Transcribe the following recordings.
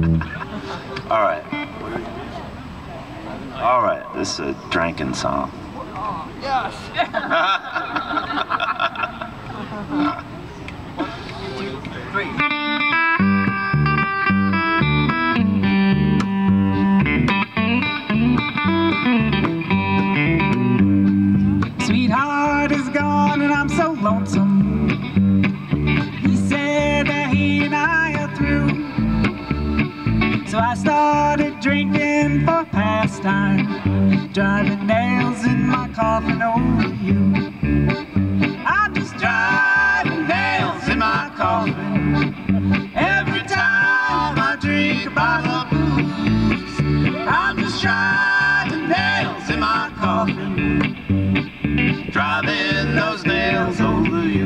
All right. All right, this is a drinking song. Yes. 1, 2, 3. Sweetheart is gone and I'm so lonesome. He said that he and I are through. So I started drinking for pastime, driving nails in my coffin over you. I'm just driving nails in my coffin every time I drink a bottle of booze. I'm just driving nails in my coffin, driving those nails over you.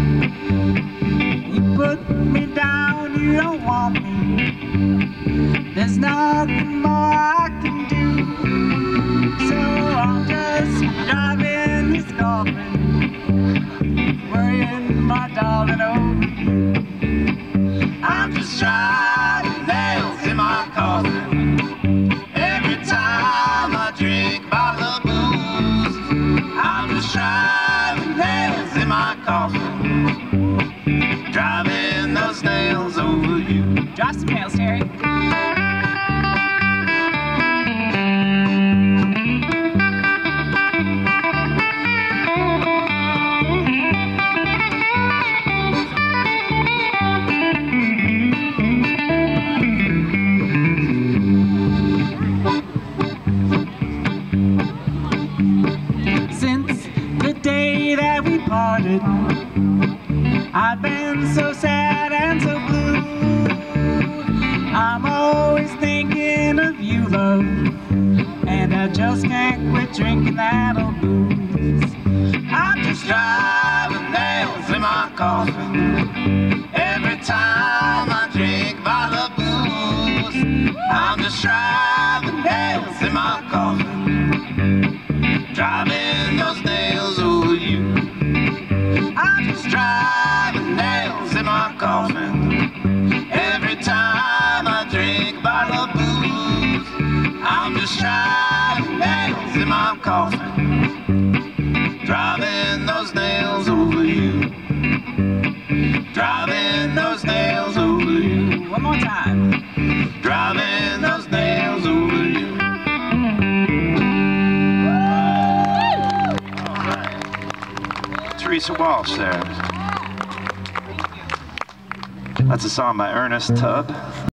You put me down, you don't want me. There's nothing more I can do. So I'm just driving this coffin, worrying my darling over you. I'm just driving nails in my coffin every time I drink a bottle of booze. I'm just driving nails in my coffin, driving those nails over you. Drive some nails, Terry. Since the day that we parted, I've been so sad and so blue. I'm always thinking of you, love, and I just can't quit drinking that old booze. I'm just driving nails in my coffin every time I drink a bottle of booze. I'm just driving nails in my coffin, driving those nails over you. I'm just driving nails in my coffin every time I drink a bottle of booze. I'm just driving nails in my coffin, driving those nails over you. Driving those nails over you. One more time. Driving those nails over you. Teresa Walsh there. That's a song by Ernest Tubb.